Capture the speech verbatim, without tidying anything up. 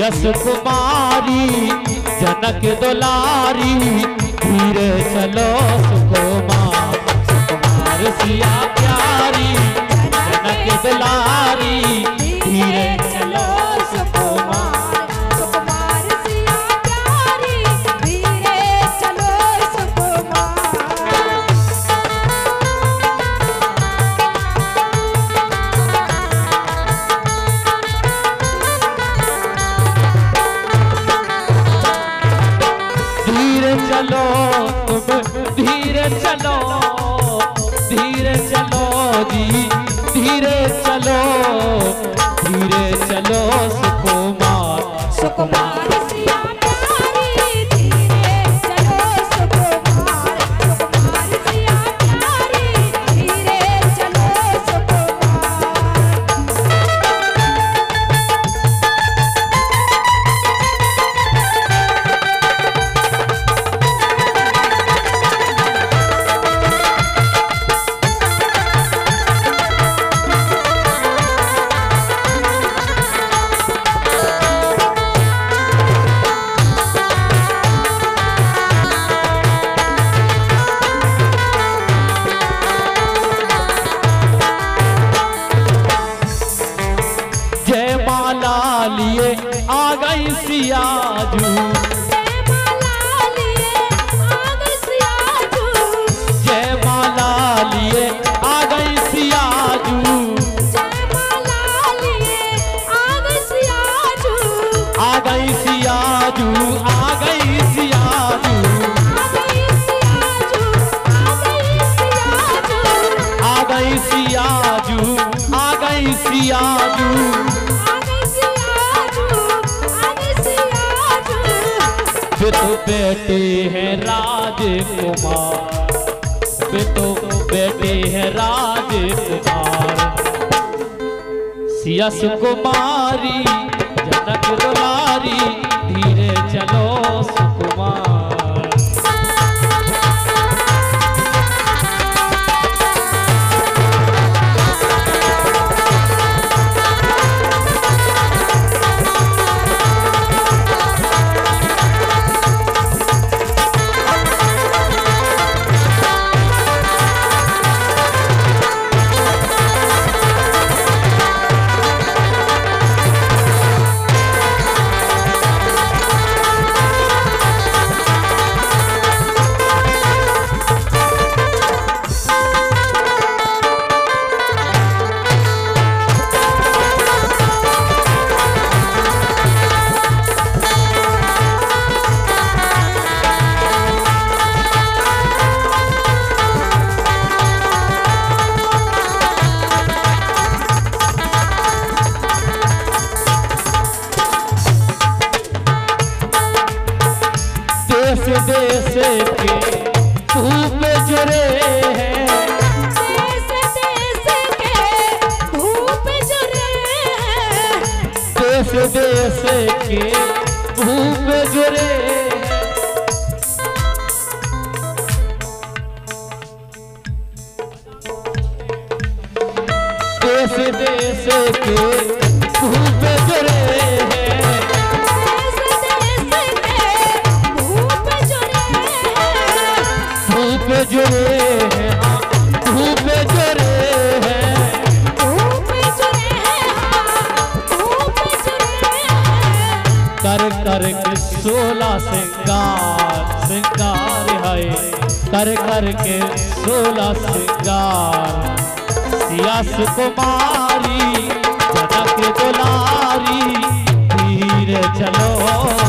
Yes कुमारी जनक दुलारी धीरे चलो सुकुमार सुकुमार सिया प्यारी जनक दुलारी धीरे चलो सुकुमार सुकुमार सिया प्यारी धीरे चलो सुकुमार। धीरे चलो तुम धीरे चलो धीरे चलो जी धीरे चलो धीरे चलो सुकुमार सुकुमार सिया प्यारी धीरे चलो सुकुमार सुकुमार सिया प्यारी धीरे चलो जयमाला लिए आ गई सियाजू जयमाला लिए आ गई सियाजू आ गई सियाजू आ गई सियाजू आ गई सियाजू आ गई सियाजू वे तो बेटे हैं राजकुमार वे तो बेटे हैं राजकुमार सिया सुकुमारी जनक दुलारी धीरे चलो सुकुमार। देश देश के धूप जुड़े हैं देश देश के धूप जुड़े हैं देश देश के धूप जुड़े देश देश के धूप जुड़े हैं धूप जुड़े हैं धूप जुड़े हैं धूप जुड़े हैं धूप जुड़े हैं कर कर के सोलह श्रृंगार श्रृंगार है कर कर के सोलह श्रृंगार सिया सुकुमारी जनक दुलारी धीरे चलो